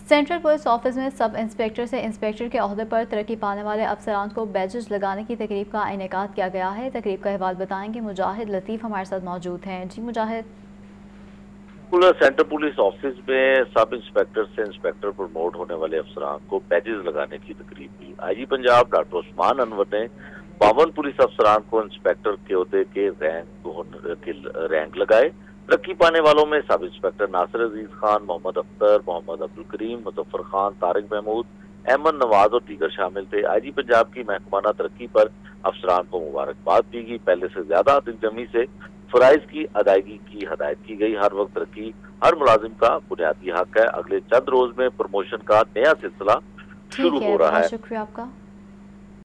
Central police office में sub inspector से inspector के ओहदे पर तरक्की पाने वाले अफसरान को बैजेस लगाने की तकरीब का इनेकाद किया गया है। तकरीब का अहवाल बताएंगे मुजाहिद लतीफ़ हमारे साथ मौजूद हैं। जी मुजाहिद। सेंट्रल पुलिस ऑफिस में सब इंस्पेक्टर से इंस्पेक्टर प्रमोट होने वाले अफसरान को बैजेस लगाने की तकरीब हुई। आईजी पंजाब डॉक्टर उस्मान अनवर ने 52 पुलिस अफसरान को इंस्पेक्टर के ओहदे के रैंक लगाए। तरक्की पाने वालों में सब इंस्पेक्टर नासिर अजीज खान, मोहम्मद अख्तर, मोहम्मद अब्दुल करीम, मुजफ्फर खान, तारिक महमूद, अहमद नवाज और दीगर शामिल थे। आईजी पंजाब की महकमाना तरक्की पर अफसरान को मुबारकबाद दी गई। पहले से ज्यादा दिलजमी से फराइज की अदायगी की हदायत की गई। हर वक्त तरक्की हर मुलाजिम का बुनियादी हक है। अगले चंद रोज में प्रमोशन का नया सिलसिला ठीक शुरू है, हो रहा बहुत है। शुक्रिया आपका।